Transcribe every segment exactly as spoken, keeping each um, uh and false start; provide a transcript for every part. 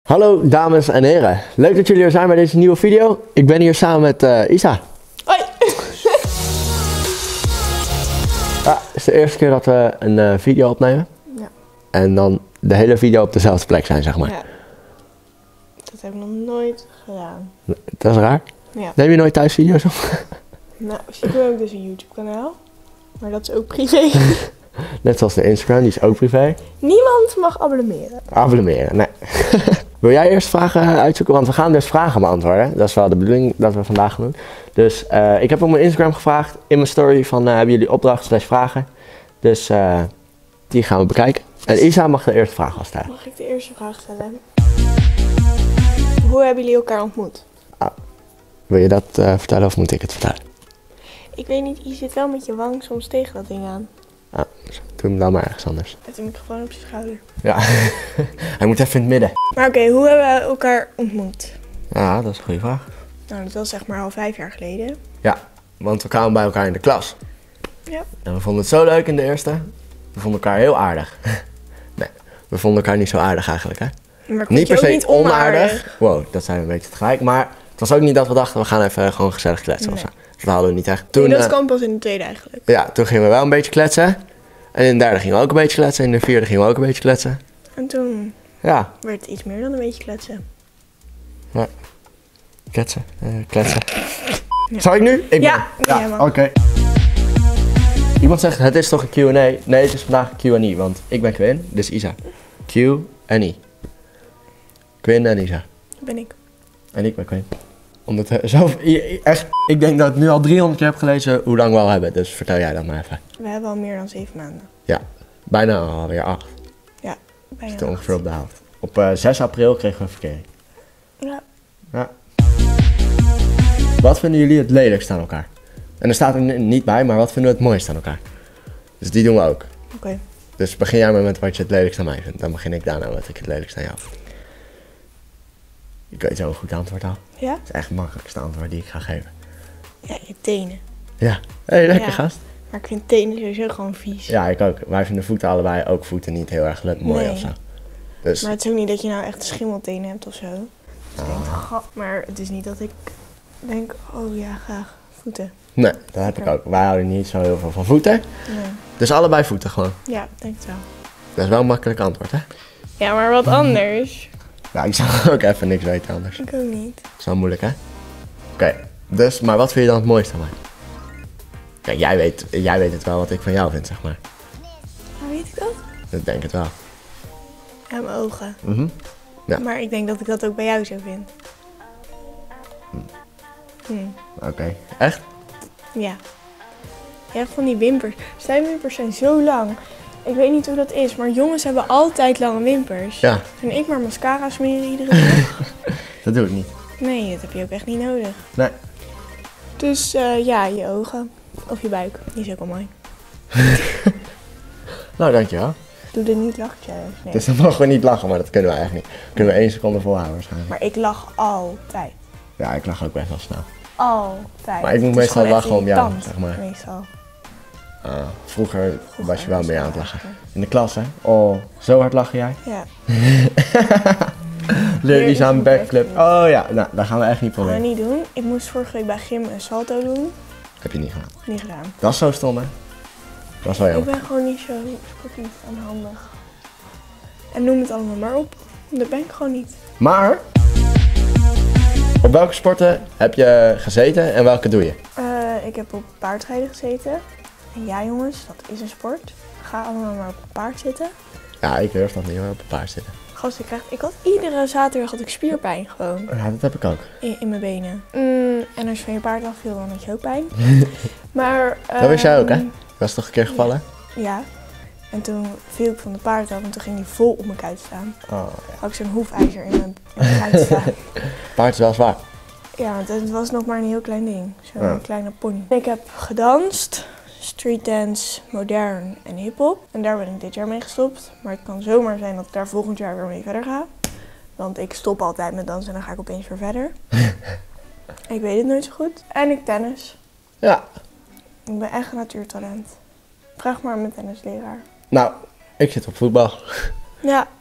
Hallo dames en heren, leuk dat jullie er zijn bij deze nieuwe video. Ik ben hier samen met uh, Isa. Hoi! Ja, het is de eerste keer dat we een uh, video opnemen. Ja. En dan de hele video op dezelfde plek zijn, zeg maar. Ja. Dat heb ik nog nooit gedaan. Dat is raar. Ja. Neem je nooit thuis video's op? Nou, ik heb ook dus een YouTube kanaal. Maar dat is ook privé. Net zoals de Instagram, die is ook privé. Niemand mag abonneren. Abonneren, nee. Wil jij eerst vragen uitzoeken? Want we gaan dus vragen beantwoorden. Dat is wel de bedoeling dat we vandaag doen. Dus uh, ik heb op mijn Instagram gevraagd, in mijn story, van uh, hebben jullie opdrachten slash vragen. Dus uh, die gaan we bekijken. En Isa mag de eerste vraag al stellen. Mag ik de eerste vraag stellen? Hoe hebben jullie elkaar ontmoet? Ah, wil je dat uh, vertellen of moet ik het vertellen? Ik weet niet, je zit wel met je wang soms tegen dat ding aan. Ah, doe hem dan maar ergens anders. Met de microfoon op zijn schouder. Ja, hij moet even in het midden. Maar oké, okay, hoe hebben we elkaar ontmoet? Ja, dat is een goede vraag. Nou, dat was zeg maar al vijf jaar geleden. Ja, want we kwamen bij elkaar in de klas. Ja. En we vonden het zo leuk in de eerste. We vonden elkaar heel aardig. Nee, we vonden elkaar niet zo aardig eigenlijk, hè? Maar niet per se niet onaardig. onaardig. Wow, dat zijn we een beetje tegelijk. Maar het was ook niet dat we dachten, we gaan even gewoon gezellig kletsen Nee. of zo. Dat hadden we niet echt. Toen, nee, dat uh, kwam pas in de tweede eigenlijk. Ja, toen gingen we wel een beetje kletsen. En in de derde gingen we ook een beetje kletsen. En in de vierde gingen we ook een beetje kletsen. En toen Ja. werd het iets meer dan een beetje kletsen. Ja. Kletsen. Uh, kletsen. Ja. Zal ik nu? Ik ja, ben. Ja, oké. Okay. Iemand zegt, het is toch een Q en A? Nee, het is vandaag een Q en E, want ik ben Quinn, dus Isa. Q en E. Quinn en Isa. Dat ben ik. En ik ben Quinn. Omdat uh, zo, echt, ik denk dat ik nu al driehonderd keer heb gelezen hoe lang we al hebben, dus vertel jij dat maar even. We hebben al meer dan zeven maanden. Ja, bijna alweer acht. Ja, bijna Zitten ongeveer op de helft. Op uh, zes april kregen we een verkering. Ja. Ja. Wat vinden jullie het lelijkst aan elkaar? En er staat er niet bij, maar wat vinden we het mooist aan elkaar? Dus die doen we ook. Oké. Okay. Dus begin jij maar met wat je het lelijkst aan mij vindt. Dan begin ik daarna wat ik het lelijkst aan jou vind. Ik weet zo een goed antwoord al. Ja? Het is echt het makkelijkste antwoord die ik ga geven. Ja, je tenen. Ja. Hé, hey, lekker ja. gast. Maar ik vind tenen sowieso gewoon vies. Ja, ik ook. Wij vinden voeten allebei, ook voeten, niet heel erg leuk, mooi nee. of zo. Dus... Maar het is ook niet dat je nou echt schimmeltenen hebt of zo. Dus ah. ik denk, ga, maar het is niet dat ik denk, oh ja, graag voeten. Nee, dat heb ik ook. Wij houden niet zo heel veel van voeten. Nee. Dus allebei voeten gewoon. Ja, denk het wel. Dat is wel een makkelijk antwoord, hè? Ja, maar wat anders. Ja, ik zou ook even niks weten anders. Ik ook niet. Dat is wel moeilijk, hè? Oké, okay. Dus, maar wat vind je dan het mooiste aan mij? Kijk, jij weet, jij weet het wel wat ik van jou vind, zeg maar. Maar weet ik dat? Ik denk het wel. Ja, mijn ogen. Mm-hmm. Ja. Maar ik denk dat ik dat ook bij jou zo vind. Hm. Hm. Oké, okay. Echt? Ja. Je hebt van die wimpers. Zijn wimpers zijn zo lang. Ik weet niet hoe dat is, maar jongens hebben altijd lange wimpers. Ja. En ik maar mascara smeren iedere dag. Dat doe ik niet. Nee, dat heb je ook echt niet nodig. Nee. Dus uh, ja, je ogen. Of je buik. Die is ook wel mooi. Nou, dankjewel. Doe er niet lachen challenge. Nee. Dus dan mogen we niet lachen, maar dat kunnen we eigenlijk niet. Kunnen we één seconde volhouden waarschijnlijk. Maar ik lach altijd. Ja, ik lach ook best wel snel. Altijd. Maar ik moet meestal lachen om jou, zeg maar. Meestal. Uh, vroeger, vroeger was je wel mee aan het lachen. In de klas, hè? Oh, zo hard lachen jij? Ja. Leer Isa een backflip. Oh ja, nou, dat gaan we echt niet proberen. Dat gaan we niet doen. Ik moest vorige week bij gym een salto doen. Heb je niet gedaan? Niet gedaan. Dat is zo stom, hè? Dat is wel jammer. Ik ben gewoon niet zo sportief en handig. En noem het allemaal maar op. Dat ben ik gewoon niet. Maar, op welke sporten heb je gezeten en welke doe je? Uh, ik heb op paardrijden gezeten. En ja jongens, dat is een sport. Ga allemaal maar op een paard zitten. Ja, ik durf nog niet hoor, op een paard zitten. Gast, ik, krijg, ik had iedere zaterdag had ik spierpijn gewoon. Ja, dat heb ik ook. In, in mijn benen. Mm, en als je van je paard afviel, dan had je ook pijn. Maar... Uh, dat wist jij ook, hè? Je was toch een keer gevallen? Ja. ja. En toen viel ik van de paard af en toen ging hij vol op mijn kuit staan. Oh, ja. Had ik zo'n hoefijzer in mijn, in mijn kuit staan. Paard is wel zwaar. Ja, want het was nog maar een heel klein ding. Zo'n ja. kleine pony. Ik heb gedanst. Street dance, modern en hiphop. En daar ben ik dit jaar mee gestopt. Maar het kan zomaar zijn dat ik daar volgend jaar weer mee verder ga. Want ik stop altijd met dansen en dan ga ik opeens weer verder. Ik weet het nooit zo goed. En ik tennis. Ja. Ik ben echt een natuurtalent. Vraag maar aan mijn tennisleraar. Nou, ik zit op voetbal. Ja.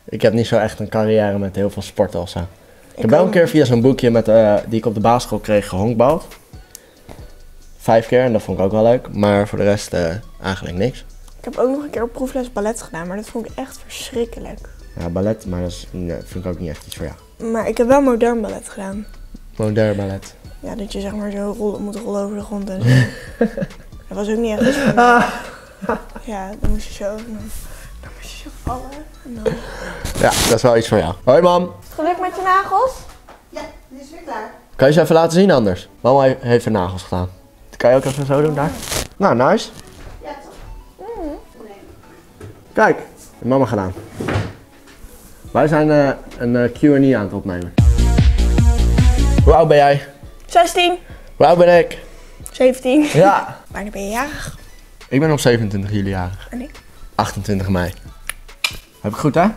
Ik heb niet zo echt een carrière met heel veel sporten of zo. Ik, Ik heb wel een ook keer via zo'n boekje met, uh, die ik op de basisschool kreeg gehonkbald. Vijf keer en dat vond ik ook wel leuk. Maar voor de rest uh, eigenlijk niks. Ik heb ook nog een keer op proefles ballet gedaan, maar dat vond ik echt verschrikkelijk. Ja, ballet, maar dat, is, nee, dat vind ik ook niet echt iets voor jou. Maar ik heb wel modern ballet gedaan. Modern ballet. Ja, dat je zeg maar zo rollen, moet rollen over de grond en zo. Dat was ook niet echt iets voor mij. Ja, dan moest je zo, dan, dan moest je zo vallen. En dan... Ja, dat is wel iets voor jou. Hoi mam. Geluk met je nagels? Ja, die is weer klaar. Kan je ze even laten zien anders? Mama he- heeft haar nagels gedaan. Dat kan je ook even zo doen daar. Nou, nice. Ja, toch? Mm. Nee. Kijk, heeft mama gedaan. Wij zijn uh, een uh, Q en A aan het opnemen. Hoe oud ben jij? zestien. Hoe oud ben ik? zeventien. Ja. Wanneer ben je jarig? Ik ben op zevenentwintig juli jarig. En ik? achtentwintig mei. Heb ik goed hè?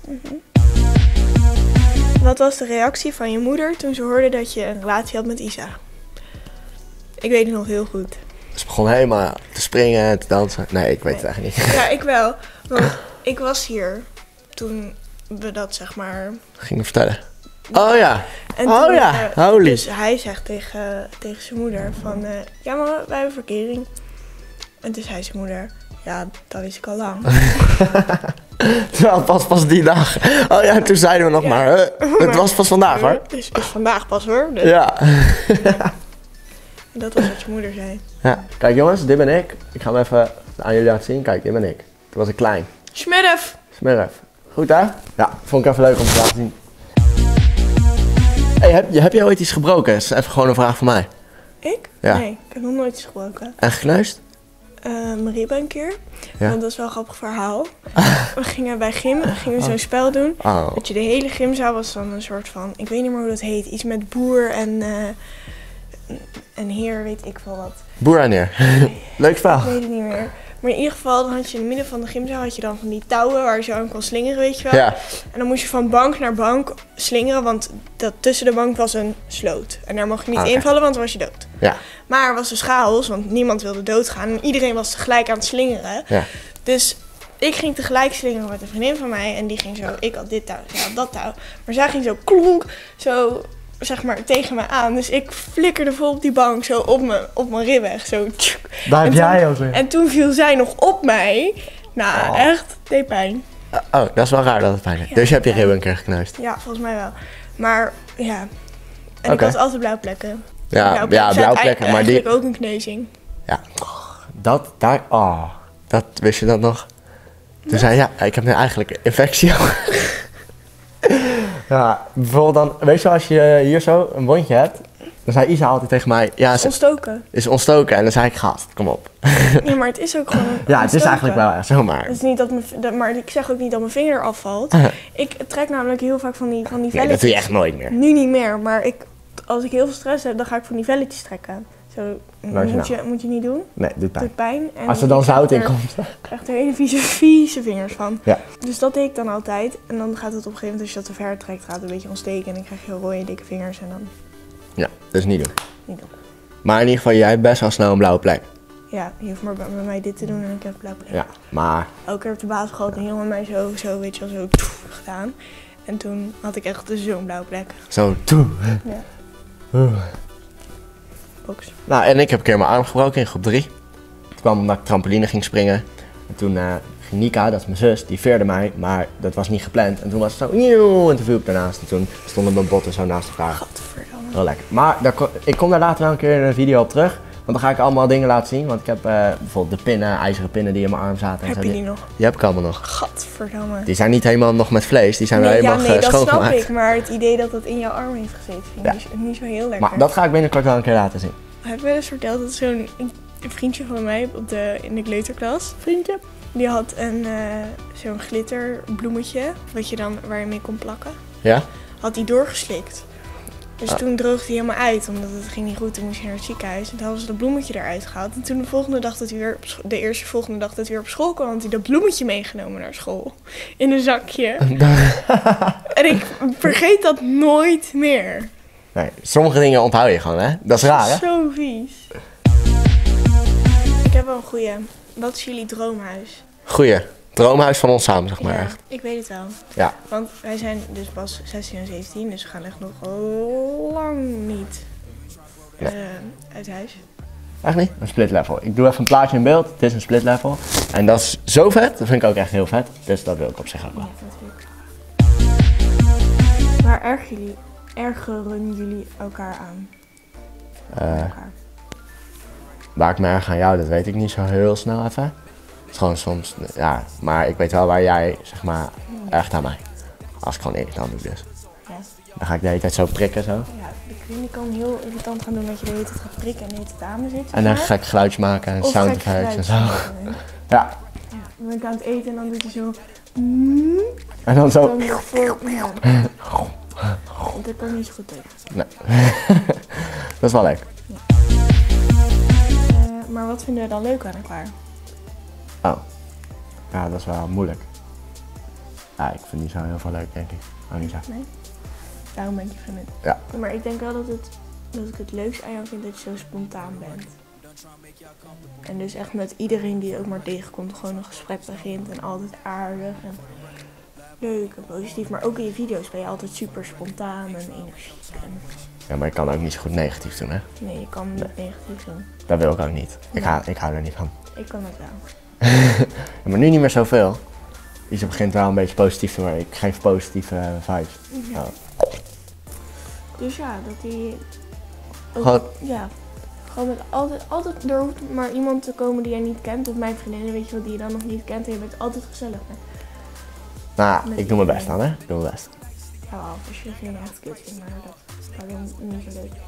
Wat was de reactie van je moeder toen ze hoorde dat je een relatie had met Isa? Ik weet het nog heel goed. Ze begon helemaal te springen en te dansen. Nee, ik weet het eigenlijk niet. Ja, ik wel. Want ik was hier toen we dat zeg maar... Ging ik vertellen. Oh ja. En Oh toen, ja, eh, holy. Dus hij zegt tegen, tegen zijn moeder van... eh, ja maar wij hebben verkering. En toen zei zijn moeder... Ja, dat wist ik al lang. Terwijl pas pas die dag. Oh ja, toen zeiden we nog Ja. maar. Uh, het was pas vandaag hoor. Dus het is vandaag pas hoor. Dus Ja. dat was wat je moeder zei. Ja. Kijk jongens, dit ben ik. Ik ga hem even aan jullie laten zien. Kijk, dit ben ik. Toen was ik klein. Smurf! Smurf. Goed hè? Ja, vond ik even leuk om te laten zien. Hey, heb, je- heb jij ooit iets gebroken? Dat is even gewoon een vraag van mij. Ik? Ja. Nee, ik heb nog nooit iets gebroken. En gekneusd? Uh, mijn ribben een keer. Ja. Want dat is wel een grappig verhaal. We gingen bij gym, gingen we zo'n Oh. spel doen. Oh. Dat je de hele gymzaal was dan een soort van, ik weet niet meer hoe dat heet, iets met boer en, uh, en heer, weet ik veel wat. Boer en neer. Leuk spel. Ik weet het niet meer. Maar in ieder geval, dan had je in het midden van de gymzaal had je dan van die touwen waar je zo aan kon slingeren, weet je wel. Ja. En dan moest je van bank naar bank slingeren, want dat, tussen de bank was een sloot. En daar mocht je niet Ah, oké. invallen, want dan was je dood. Ja. Maar er was dus chaos, want niemand wilde doodgaan en iedereen was tegelijk aan het slingeren. Ja. Dus ik ging tegelijk slingeren met een vriendin van mij en die ging zo, ik had dit touw, zij had dat touw. Maar zij ging zo klonk, zo zeg maar tegen me aan. Dus ik flikkerde vol op die bank, zo op mijn, op mijn ribben, zo tjoek. Daar heb En jij toen- ook weer. En toen viel zij nog op mij. Nou, Oh. echt, deed pijn. Oh, dat is wel raar dat het pijn deed. Ja. Dus je hebt je ribben een keer gekneusd. Ja, volgens mij wel. Maar ja, en Oké. ik had altijd blauwe plekken. Ja, Blauwe ja, zijn blauwe ei- plekken, maar die... Eigenlijk ook een kneuzing. Ja, dat, daar, oh, dat, wist je dat nog? Toen zei ja, ik heb nu eigenlijk een infectie. Ja, bijvoorbeeld dan, weet je als je hier zo een wondje hebt, dan zei Isa altijd tegen mij, ja, ze Ontstoken. is ontstoken. En dan zei ik, gast, kom op. Ja, maar het is ook gewoon Ja, het is ontstoken. eigenlijk wel echt zomaar. Het is niet dat mijn, dat, maar ik zeg ook niet dat mijn vinger eraf valt. Ik trek namelijk heel vaak van die, van die Nee, velletjes. dat doe je echt nooit meer. Nu niet meer, maar ik, als ik heel veel stress heb, dan ga ik van die velletjes trekken. Zo, Luister moet, nou. je, moet je niet doen. Nee, doet Het pijn. doet pijn. En Als er dan ik krijg zout in er- komt. Ik krijg er hele vieze, vieze vingers van. Ja. Dus dat deed ik dan altijd. En dan gaat het op een gegeven moment, als je dat te ver trekt, gaat het een beetje ontsteken. En dan krijg je heel rode, dikke vingers en dan Ja, dus niet doen. niet doen. Maar in ieder geval, jij hebt best wel snel een blauwe plek. Ja, je hoeft maar bij bij mij dit te doen en ik heb blauw plek. Ja, maar Elke keer op de basisschool had een jongen mij zo, zo, weet je wel, zo toef, gedaan. En toen had ik echt zo'n blauwe plek. zo, toe. Ja. Oeh. Box. Nou, en ik heb een keer mijn arm gebroken in groep drie. Het kwam omdat ik trampoline ging springen. En toen uh, ging Nika, dat is mijn zus, die veerde mij, maar dat was niet gepland. En toen was het zo, nieuw, en toen viel ik daarnaast. En toen stonden mijn botten zo naast elkaar. Gadverdamme. Heel lekker. Maar daar, ko- ik kom daar later wel een keer in een video op terug. Want dan ga ik allemaal dingen laten zien. Want ik heb uh, bijvoorbeeld de pinnen, ijzeren pinnen die in mijn arm zaten. En Heb zo. je die nog? Die heb ik allemaal nog. Gadverdamme. Die zijn niet helemaal nog met vlees, die zijn Nee, wel ja, helemaal nee, uh, dat snap schoongemaakt. ik. Maar het idee dat dat in jouw arm heeft gezeten, vind ik Ja. niet, niet zo heel lekker. Maar dat ga ik binnenkort wel een keer laten zien. Heb je wel eens verteld dat zo'n een, een vriendje van mij op de, in de kleuterklas, Vriendje? die had een uh, zo'n glitterbloemetje, wat je dan, waar je mee kon plakken, Ja? had hij doorgeslikt. Dus Ah. toen droogde hij helemaal uit, omdat het ging niet goed. Toen moest hij naar het ziekenhuis en toen hadden ze dat bloemetje eruit gehaald. En toen de volgende dag dat hij weer op scho- de eerste volgende dag dat hij weer op school kwam, had hij dat bloemetje meegenomen naar school. In een zakje. En ik vergeet dat nooit meer. Nee, sommige dingen onthoud je gewoon, hè? Dat is raar, hè? Zo vies. Ik heb wel een goeie. Wat is jullie droomhuis? Goeie. droomhuis van ons samen, zeg maar. Ja, Echt. ik weet het wel. Ja. Want wij zijn dus pas zestien en zeventien, dus we gaan echt nog lang niet Nee. uh, uit huis. Echt niet? Een split level. Ik doe even een plaatje in beeld. Het is een split level. En dat is zo vet. Dat vind ik ook echt heel vet. Dus dat wil ik op zich ook wel. Ja, natuurlijk. Waar erg jullie, ergeren jullie elkaar aan? Uh, elkaar. Waar ik me erg aan jou, dat weet ik niet zo heel snel even. Het is gewoon soms, ja. Maar ik weet wel waar jij, zeg maar, echt aan mij. Als ik gewoon irritant doe dus. Ja. Dan ga ik de hele tijd zo prikken zo. Ja, de kliniek kan heel irritant gaan doen dat je de hele tijd gaat prikken en de hele tijd aan me zit. En dan gek geluidjes maken en Of sound gek effects en zo. geluidjes. Ja. Ja, dan ben ik aan het eten en dan doet hij zo... Mm, En dan zo. dan voor, ja. Want daar kan ik niet zo goed tegen. Nee. Dat is wel leuk. Uh, maar wat vinden we dan leuk aan elkaar? Oh. Ja, dat is wel moeilijk. Ja, ik vind niet zo heel veel leuk, denk ik. Anissa. Nee? Daarom ben ik je vriendin. Ja. Maar ik denk wel dat, het, dat ik het leukste aan jou vind dat je zo spontaan bent. En dus echt met iedereen die je ook maar tegenkomt gewoon een gesprek begint en altijd aardig en leuk en positief. Maar ook in je video's ben je altijd super spontaan en energiek. En Ja, maar ik kan ook niet zo goed negatief doen, hè. nee, je kan niet negatief doen. Dat wil ik ook niet. Ik, Nee. hou, ik hou er niet van. Ik kan het wel. Ja, maar nu niet meer zoveel. Isa begint wel een beetje positief te worden. Ik geef positieve uh, vibes. Ja. Oh. Dus ja, dat die... ook- Gewoon- Ja. Gewoon met altijd, altijd, er hoeft maar iemand te komen die jij niet kent. Of mijn vriendinnen, weet je wel, die je dan nog niet kent. En je bent altijd gezellig. Hè? Nou, Met ik doe mijn iedereen. best dan, hè. Ik doe mijn best. Hou af, als je geen echt kut vindt, maar dat is alleen niet zo leuk.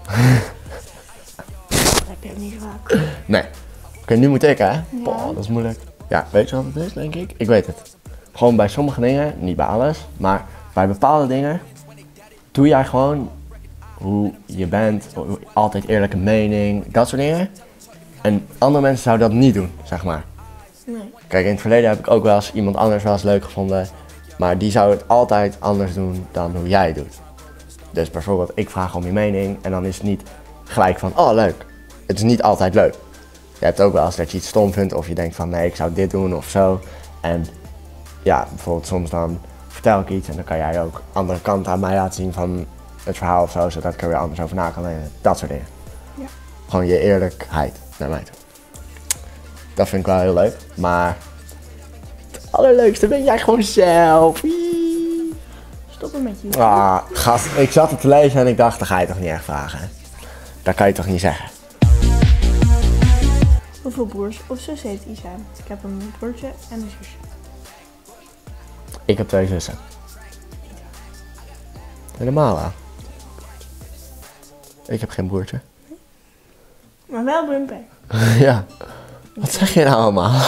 Dat heb je ook niet zo vaak. Nee. Oké, nu moet ik, hè. Boah, dat is moeilijk. Ja, weet je wat het is, denk ik? Ik weet het. Gewoon bij sommige dingen, niet bij alles, maar bij bepaalde dingen doe jij gewoon hoe je bent, hoe- altijd eerlijke mening, dat soort dingen. En andere mensen zouden dat niet doen, zeg maar. Nee. Kijk, in het verleden heb ik ook wel eens iemand anders wel eens leuk gevonden, maar die zou het altijd anders doen dan hoe jij het doet. Dus bijvoorbeeld, ik vraag om je mening en dan is het niet gelijk van, oh leuk. Het is niet altijd leuk. Je hebt ook wel eens dat je iets stom vindt of je denkt van, nee, ik zou dit doen of zo. En ja, bijvoorbeeld soms dan vertel ik iets en dan kan jij ook andere kanten aan mij laten zien van het verhaal of zo, zodat ik er weer anders over na kan denken. Dat soort dingen. Ja. Gewoon je eerlijkheid naar mij toe. Dat vind ik wel heel leuk, maar het allerleukste ben jij gewoon zelf. Wee. Stoppen met je. Ah, gast, ik zat het te lezen en ik dacht, dat ga je toch niet echt vragen, hè? Dat kan je toch niet zeggen? Hoeveel broers of zussen heeft Isa? Ik heb een broertje en een zusje. Ik heb twee zussen. Helemaal aan. Ik heb geen broertje. Maar wel Bumpy. Ja. Wat zeg je nou allemaal?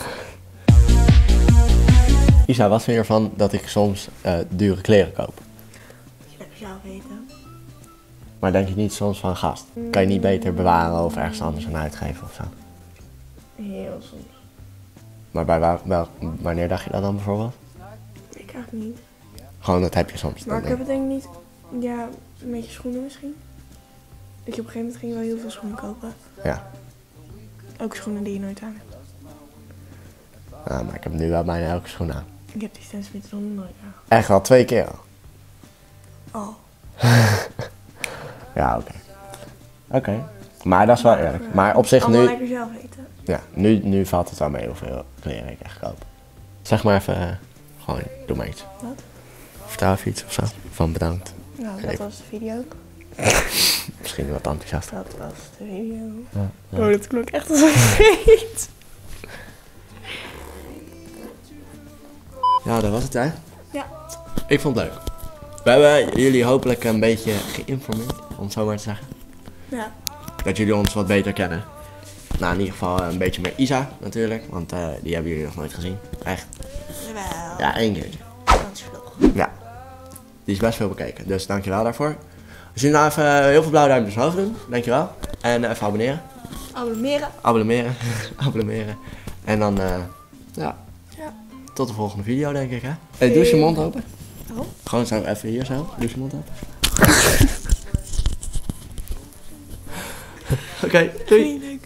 Isa, wat vind je ervan dat ik soms uh, dure kleren koop? Moet je lekker zelf weten. Maar denk je niet soms van, gast, kan je niet beter bewaren of ergens anders aan uitgeven of zo? Heel soms. Maar bij wa- wel, wanneer dacht je dat dan bijvoorbeeld? Ik eigenlijk niet. Gewoon, dat heb je soms. Maar Dan ik heb denk het denk ik niet... Ja, een beetje schoenen misschien. Dat je op een gegeven moment ging wel heel veel schoenen kopen. ik. Ja. Ook schoenen die je nooit aan hebt. Ja, maar ik heb nu wel bijna elke schoen aan. Ik heb die Stan Smith nog nooit aan. Echt wel twee keer al. Oh. Ja, oké. Oké. Maar dat is wel eerlijk. Maar op zich Allemaal nu... lekker zelf weten. Ja, nu, nu valt het wel mee hoeveel kleren ik echt koop. Zeg maar even, uh, gewoon, doe maar iets. Wat? Vertel even iets of zo. Van bedankt. Nou, dat Ik- was de video. Misschien wat enthousiast. Dat was de video. Ja, ja. Oh, dat klonk echt als een vreed. Ja, dat was het hè. Ja. Ik vond het leuk. We hebben jullie hopelijk een beetje geïnformeerd, om het zo maar te zeggen. Ja. Dat jullie ons wat beter kennen. Nou, in ieder geval een beetje meer Isa natuurlijk, want uh, die hebben jullie nog nooit gezien. Echt. Jawel. Ja, één keertje. Vakantievlog. Ja. Die is best veel bekeken, dus dankjewel daarvoor. Als jullie nou even heel veel blauwe duimpjes omhoog doen, dankjewel. En uh, even abonneren. Abonneren. Abonneren. Abonneren. En dan, uh, ja, Ja. tot de volgende video denk ik hè. Hey, doe eens je mond open. Oh. Gewoon zo even hier zo, doe eens je mond open. Oké, okay, doei. Doei.